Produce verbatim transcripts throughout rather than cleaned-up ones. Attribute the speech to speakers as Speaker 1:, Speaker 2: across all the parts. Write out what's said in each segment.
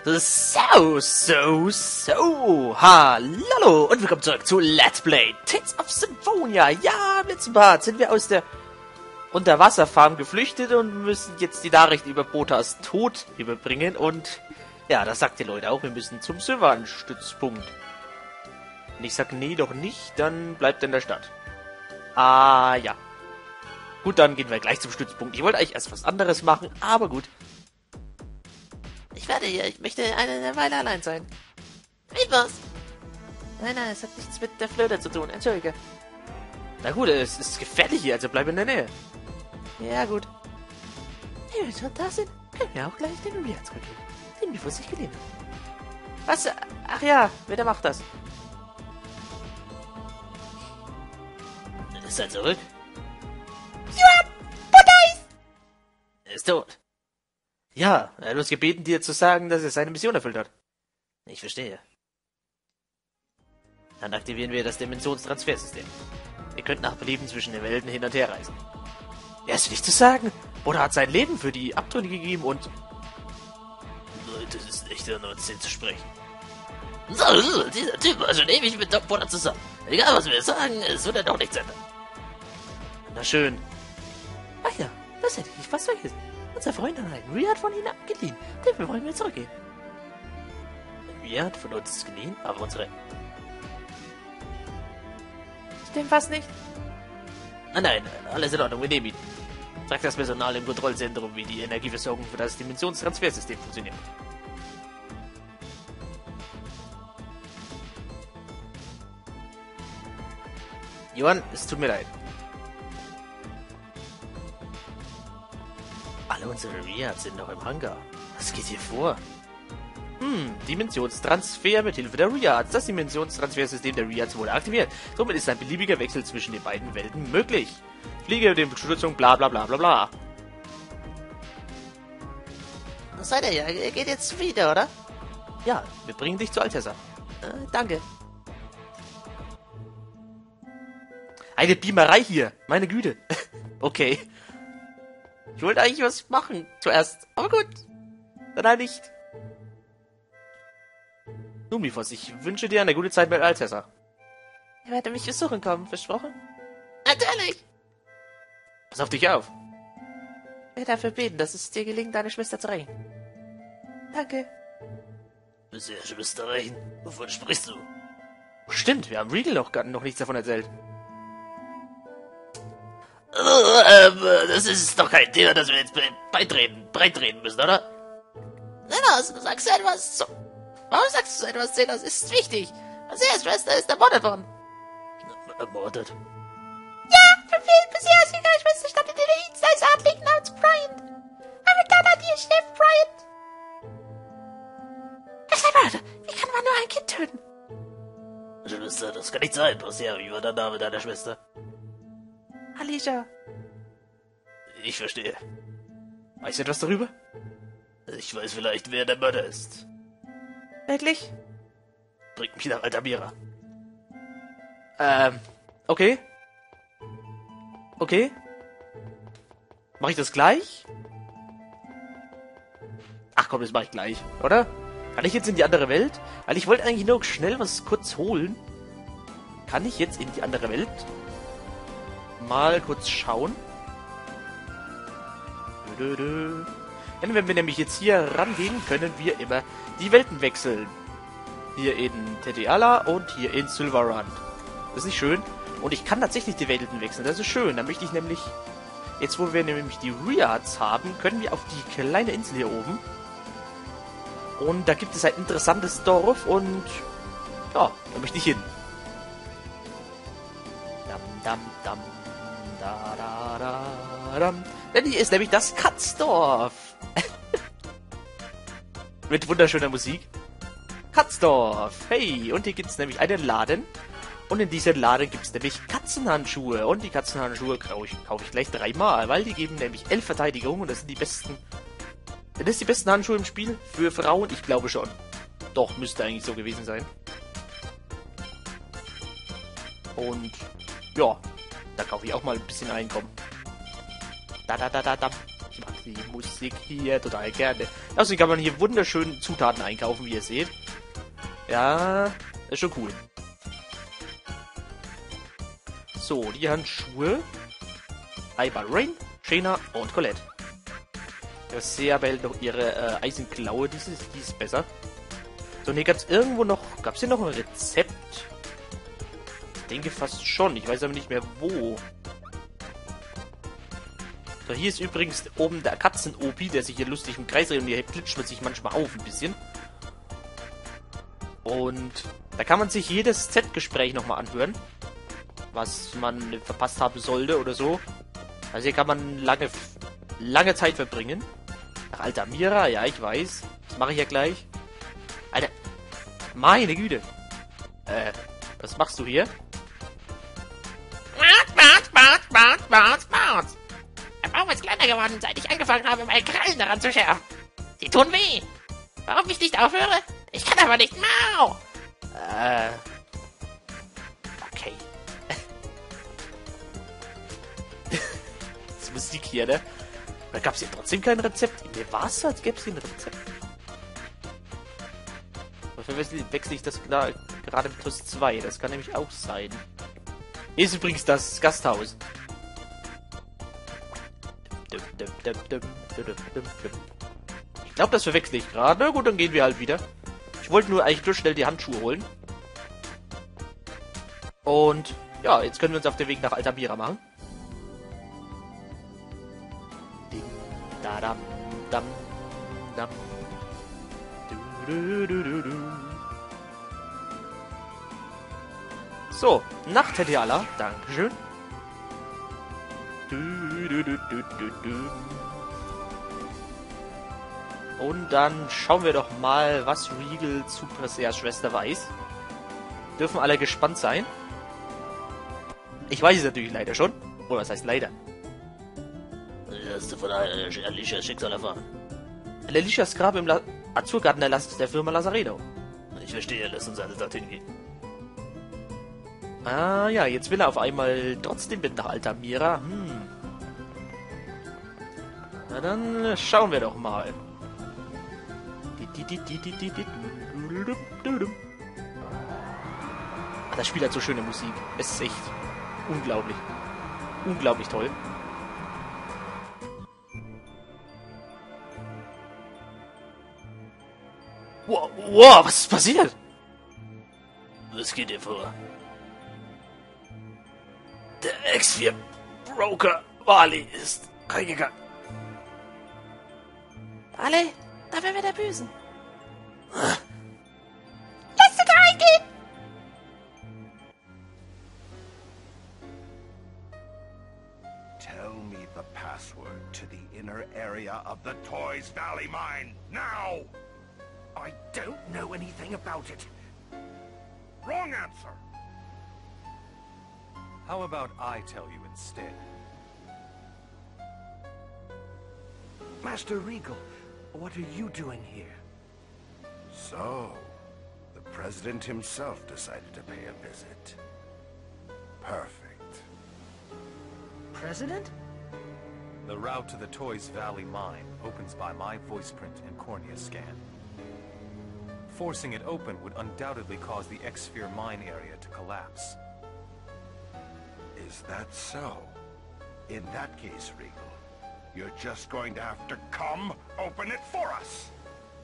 Speaker 1: So, so, so. Hallo und willkommen zurück zu Let's Play Tales of Symphonia. Ja, im letzten Part sind wir aus der Unterwasserfarm geflüchtet und müssen jetzt die Nachricht über Botas Tod überbringen. Und ja, das sagt die Leute auch, wir müssen zum Sylvan-Stützpunkt. Und ich sag, nee, doch nicht, dann bleibt er in der Stadt. Ah, ja. Gut, dann gehen wir gleich zum Stützpunkt. Ich wollte eigentlich erst was anderes machen, aber gut. Ich werde hier, ich möchte eine Weile allein sein. Wie was? Nein, nein, es hat nichts mit der Flöte zu tun, entschuldige. Na gut, es ist gefährlich hier, also bleib in der Nähe. Ja, gut. Wenn wir schon da sind, können wir auch gleich den Uriah zurückgehen, den wir vor sich geliehen haben. Was? Ach ja, wer macht das? Ist er zurück? Ja, Butter Er ist tot. Ja, er hat uns gebeten, dir zu sagen, dass er seine Mission erfüllt hat. Ich verstehe. Dann aktivieren wir das Dimensionstransfersystem. Ihr könnt nach Belieben zwischen den Welten hin und her reisen. Er ist nicht zu sagen. Buddha hat sein Leben für die Abtrünnigen gegeben und... Das ist echt ein Unsinn zu sprechen. So, dieser Typ war schon ewig mit Doc Buddha zusammen. Egal, was wir sagen, es wird er doch nichts ändern. Na schön. Ach ja, das hätte ich fast vergessen. Unser Freund allein, Uriah hat von ihnen abgeliehen. Dafür wollen wir zurückgehen. Uriah hat von uns geliehen, aber unsere... Stimmt fast nicht. Nein, nein, alles in Ordnung, wir nehmen ihn. Sagt das Personal im Kontrollzentrum, wie die Energieversorgung für das Dimensionstransfersystem funktioniert. Johann, es tut mir leid. Alle unsere Riads sind noch im Hangar. Was geht hier vor? Hm, Dimensionstransfer mit Hilfe der Riads. Das Dimensionstransfersystem der Riads wurde aktiviert. Somit ist ein beliebiger Wechsel zwischen den beiden Welten möglich. Fliege der Unterstützung, bla bla bla bla bla. Was seid ihr ja? Ihr geht jetzt wieder, oder? Ja, wir bringen dich zu Altessa. Äh, danke. Eine Beamerei hier, meine Güte. Okay. Ich wollte eigentlich was machen, zuerst. Aber gut. Dann halt nicht. Numifos, ich wünsche dir eine gute Zeit mit Altessa. Ich werde mich besuchen kommen, versprochen? Natürlich! Pass auf dich auf. Ich werde dafür beten, dass es dir gelingt, deine Schwester zu rächen. Danke. Bisher Schwester rächen? Wovon sprichst du? Stimmt, wir haben Regal noch, noch nichts davon erzählt. Oh, ähm, das ist doch kein Thema, das wir jetzt beitreten, beitreten müssen, oder? Zenos, du sagst etwas so. Warum sagst du so etwas, Zenos? Ist wichtig. Bisher Schwester ist ermordet worden. Ermordet? Ja, verfehlt bisher ist ihre Schwester statt in der Dienst als Adligen namens Bryant. Aber dann hat ihr Chef Bryant. Er ist ein Mörder. Wie kann man nur ein Kind töten? Schwester, das kann nicht sein. Bisher, wie war der Name deiner Schwester? Alicia. Ich verstehe. Weißt du etwas darüber? Ich weiß vielleicht, wer der Mörder ist. Wirklich? Bringt mich nach Altamira. Ähm, okay. Okay. Mach ich das gleich? Ach komm, das mach ich gleich, oder? Kann ich jetzt in die andere Welt? Weil ich wollte eigentlich nur schnell was kurz holen. Kann ich jetzt in die andere Welt? Mal kurz schauen. Denn wenn wir nämlich jetzt hier rangehen, können wir immer die Welten wechseln. Hier in Teteala und hier in Sylvarant. Das ist nicht schön. Und ich kann tatsächlich die Welten wechseln. Das ist schön. Da möchte ich nämlich... Jetzt, wo wir nämlich die Riads haben, können wir auf die kleine Insel hier oben. Und da gibt es ein interessantes Dorf und... Ja, da möchte ich hin. Dam, dam, dam. Da, da, da, dam. Denn hier ist nämlich das Katzdorf. Mit wunderschöner Musik. Katzdorf. Hey, und hier gibt es nämlich einen Laden. Und in diesem Laden gibt es nämlich Katzenhandschuhe. Und die Katzenhandschuhe kaufe ich, kaufe ich gleich dreimal, weil die geben nämlich elf Verteidigung. Und das sind die besten... Das sind die besten Handschuhe im Spiel für Frauen? Ich glaube schon. Doch, müsste eigentlich so gewesen sein. Und... Ja... Da kaufe ich auch mal ein bisschen Einkommen. Da, da, da, da, da. Ich mag die Musik hier total gerne. Außerdem kann man hier wunderschön Zutaten einkaufen, wie ihr seht. Ja, ist schon cool. So, die Handschuhe. Einmal Rain, Shayna und Colette. Sehr behält noch ihre äh, Eisenklaue, die ist, die ist besser. So, und hier gab es irgendwo noch, gab es hier noch ein Rezept? Ich denke fast schon, ich weiß aber nicht mehr wo. So, hier ist übrigens oben der Katzen-Opi, der sich hier lustig im Kreis dreht und hier glitscht man sich manchmal auf ein bisschen. Und da kann man sich jedes Z-Gespräch nochmal anhören, was man verpasst haben sollte oder so. Also hier kann man lange, lange Zeit verbringen. Nach Altamira, ja, ich weiß. Das mache ich ja gleich. Alter, meine Güte. Äh, was machst du hier?
Speaker 2: Bart, Bart, Bart, Bart, Bart. Der Baum ist kleiner geworden, seit ich angefangen habe, meine Krallen daran zu schärfen. Die tun weh. Warum ich nicht aufhöre? Ich kann aber nicht. Mau!
Speaker 1: Äh. Okay. Das Musik hier, ne? Da gab es hier trotzdem kein Rezept. In mir war es so, als gäbe es hier ein Rezept. Dafür wechsle ich das klar, gerade mit plus zwei. Das kann nämlich auch sein. Hier ist übrigens das Gasthaus. Ich glaube, das verwechsel ich gerade. Na gut, dann gehen wir halt wieder. Ich wollte nur eigentlich nur schnell die Handschuhe holen. Und ja, jetzt können wir uns auf den Weg nach Altamira machen. Da dam dam dam. Du, du, du, du. So, Nacht, Herr Diala. Dankeschön. Du, du, du, du, du, du. Und dann schauen wir doch mal, was Regal zu Perseas Schwester weiß. Dürfen alle gespannt sein. Ich weiß es natürlich leider schon. Oder was heißt leider? Hast du von Alicias Schicksal erfahren? Alicias Grab im La Azurgarten erlasst der Firma Lazaredo. Ich verstehe, lass uns alle dorthin gehen. Ah ja, jetzt will er auf einmal trotzdem mit nach Altamira. Hm. Na dann schauen wir doch mal. Ah, das Spiel hat so schöne Musik. Es ist echt unglaublich. Unglaublich toll. Wow, wow, was ist passiert? Was geht dir vor? Der X vier Broker Wally ist reingegangen.
Speaker 2: Alle, da werden wir da büßen. Lass uns reingehen!
Speaker 3: Tell me the password to the inner area of the Toys Valley mine, now! I don't know anything about it. Wrong answer!
Speaker 4: How about I tell you instead?
Speaker 3: Master Regal, what are you doing here? So, the President himself decided to pay a visit. Perfect.
Speaker 5: President?
Speaker 4: The route to the Toys Valley mine opens by my voice print and cornea scan. Forcing it open would undoubtedly cause the X-Sphere mine area to collapse.
Speaker 3: Is that so? In that case, Regal, you're just going to have to come open it for us!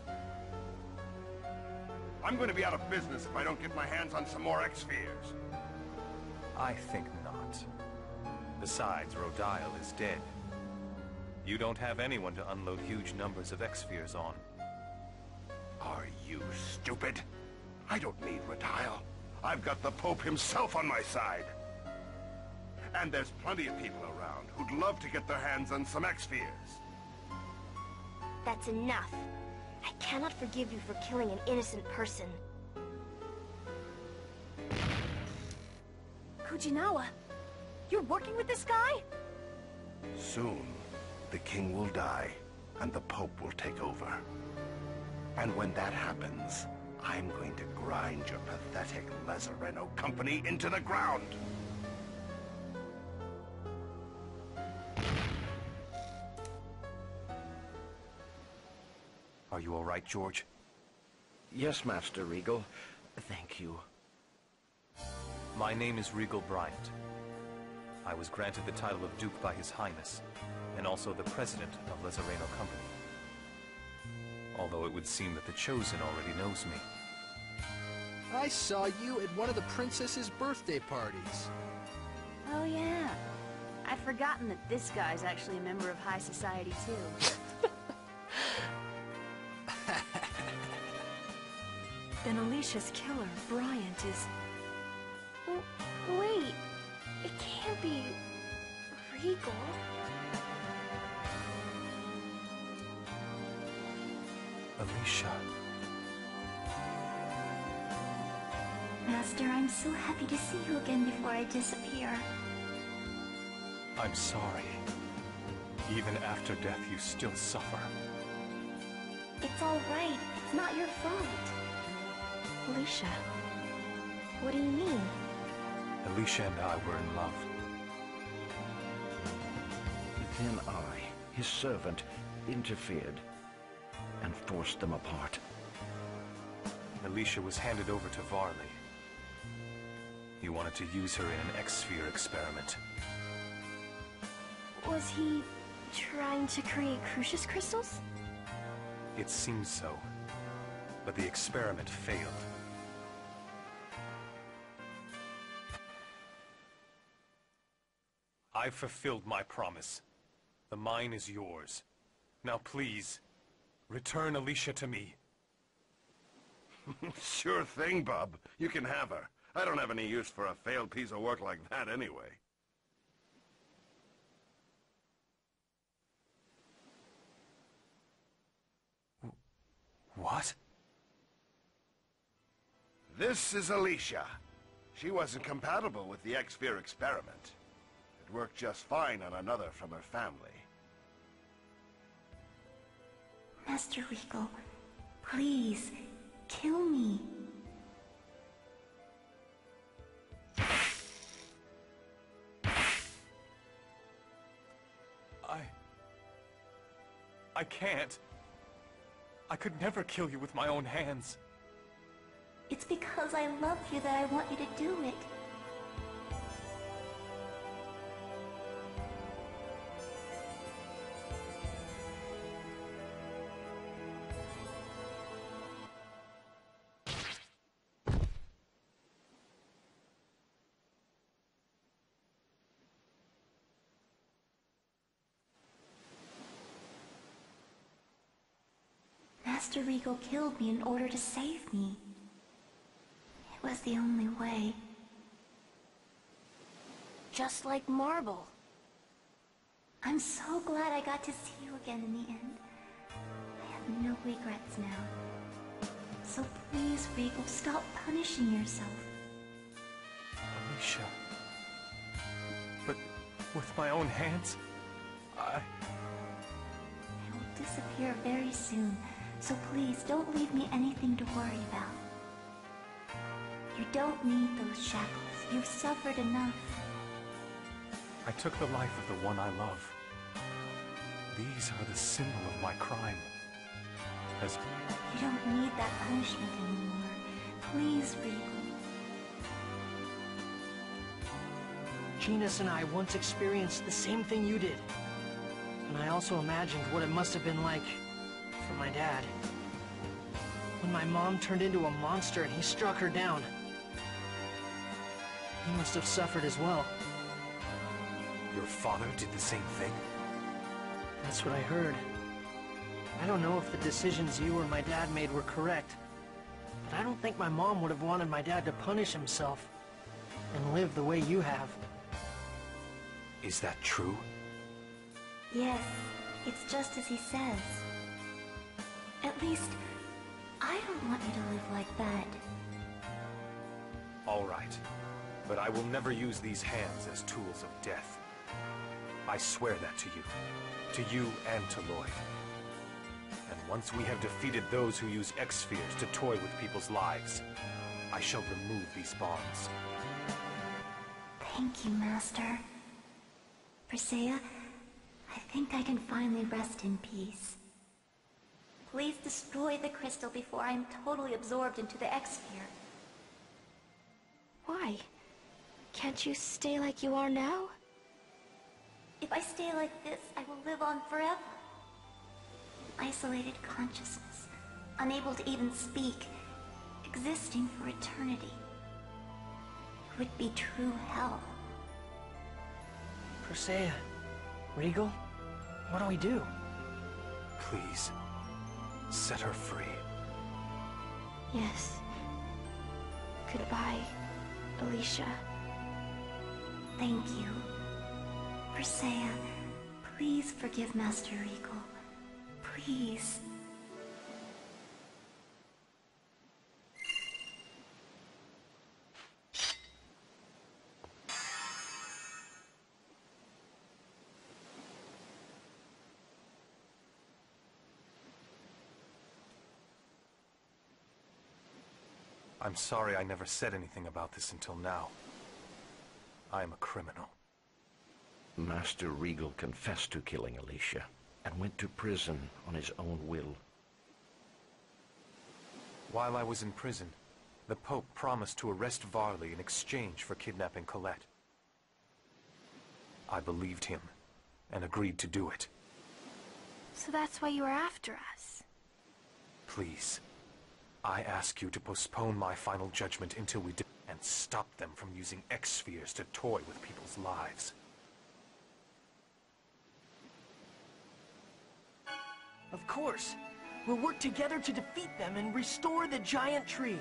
Speaker 3: I'm going to be out of business if I don't get my hands on some more X-Spheres.
Speaker 4: I think not. Besides, Rodial is dead. You don't have anyone to unload huge numbers of X-Spheres on.
Speaker 3: Are you stupid? I don't need Rodial. I've got the Pope himself on my side. And there's plenty of people around who'd love to get their hands on some X-Spheres.
Speaker 6: That's enough. I cannot forgive you for killing an innocent person.
Speaker 5: Kujinawa, you're working with this guy?
Speaker 3: Soon, the king will die, and the Pope will take over. And when that happens, I'm going to grind your pathetic Lazareno company into the ground!
Speaker 4: Are you all right, George?
Speaker 3: Yes, Master Regal. Thank you.
Speaker 4: My name is Regal Bryant. I was granted the title of Duke by His Highness, and also the President of Lezareno Company. Although it would seem that the Chosen already knows me.
Speaker 7: I saw you at one of the princess's birthday parties.
Speaker 5: Oh yeah. I'd forgotten that this guy's actually a member of high society too. Then Alicia's killer, Bryant, is... W wait, it can't be... Regal?
Speaker 4: Alicia.
Speaker 6: Master, I'm so happy to see you again before I disappear.
Speaker 4: I'm sorry. Even after death, you still suffer.
Speaker 6: It's all right. It's not your fault. Alicia, what do you mean?
Speaker 4: Alicia and I were in love.
Speaker 3: Then I, his servant, interfered and forced them apart.
Speaker 4: Alicia was handed over to Varley. He wanted to use her in an X-Sphere experiment.
Speaker 6: Was he trying to create Crucius crystals?
Speaker 4: It seems so, but the experiment failed. I've fulfilled my promise. The mine is yours. Now please, return Alicia to me.
Speaker 3: Sure thing, bub. You can have her. I don't have any use for a failed piece of work like that anyway.
Speaker 4: What?
Speaker 3: This is Alicia. She wasn't compatible with the X-Sphere experiment. It worked just fine on another from her family.
Speaker 6: Master Regal, please, kill me.
Speaker 4: I... I can't. I could never kill you with my own hands.
Speaker 6: It's because I love you that I want you to do it. Master Regal killed me in order to save me. It was the only way. Just like Marble. I'm so glad I got to see you again in the end. I have no regrets now. So please, Regal, stop punishing yourself.
Speaker 4: Alicia. But with my own hands, I...
Speaker 6: I will disappear very soon, so please don't leave me anything to worry about. You don't need those shackles. You've suffered enough.
Speaker 4: I took the life of the one I love. These are the symbol of my crime. As...
Speaker 6: You don't need that punishment anymore. Please, Regal.
Speaker 8: Genis and I once experienced the same thing you did. And I also imagined what it must have been like for my dad. When my mom turned into a monster and he struck her down. He must have suffered as well.
Speaker 4: Your father did the same thing?
Speaker 8: That's what I heard. I don't know if the decisions you or my dad made were correct, but I don't think my mom would have wanted my dad to punish himself and live the way you have.
Speaker 4: Is that true?
Speaker 6: Yes, it's just as he says. At least, I don't want you to live like that.
Speaker 4: All right. But I will never use these hands as tools of death. I swear that to you. To you and to Lloyd. And once we have defeated those who use X-Spheres to toy with people's lives, I shall remove these bonds.
Speaker 6: Thank you, Master. Persea, I think I can finally rest in peace. Please destroy the crystal before I am totally absorbed into the X-Sphere.
Speaker 9: Why? Can't you stay like you are now?
Speaker 6: If I stay like this, I will live on forever. Isolated consciousness, unable to even speak, existing for eternity. It would be true hell.
Speaker 8: Persea, Regal, what do we do?
Speaker 4: Please, set her free.
Speaker 9: Yes. Goodbye, Alicia.
Speaker 6: Thank you. Persea, please forgive Master Regal. Please.
Speaker 4: I'm sorry I never said anything about this until now. I am a criminal.
Speaker 10: Master Regal confessed to killing Alicia and went to prison on his own will.
Speaker 4: While I was in prison, the Pope promised to arrest Varley in exchange for kidnapping Colette. I believed him and agreed to do it.
Speaker 9: So that's why you were after us.
Speaker 4: Please, I ask you to postpone my final judgment until we do and stop them from using X-Spheres to toy with people's lives.
Speaker 8: Of course. We'll work together to defeat them and restore the giant tree.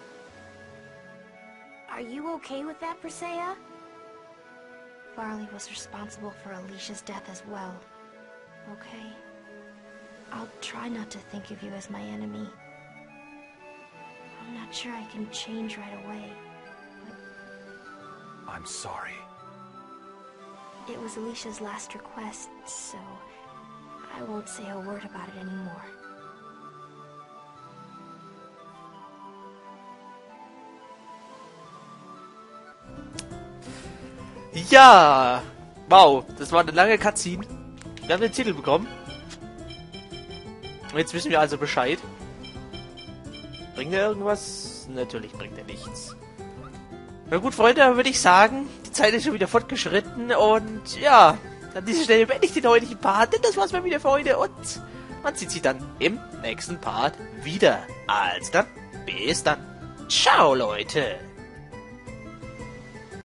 Speaker 9: Are you okay with that, Persea? Varley was responsible for Alicia's death as well. Okay. I'll try not to think of you as my enemy. I'm not sure I can change right away, but...
Speaker 4: I'm sorry.
Speaker 9: It was Alicia's last request, so... I won't say a word about it anymore.
Speaker 1: Ja! Wow, das war eine lange Cutscene. Wir haben den Titel bekommen. Und jetzt wissen wir also Bescheid. Bringt er irgendwas? Natürlich bringt er nichts. Na gut, Freunde, dann würde ich sagen, die Zeit ist schon wieder fortgeschritten und ja, an dieser Stelle beende ich den heutigen Part, denn das war's mal wieder für heute und man sieht sich dann im nächsten Part wieder. Also dann, bis dann. Ciao, Leute!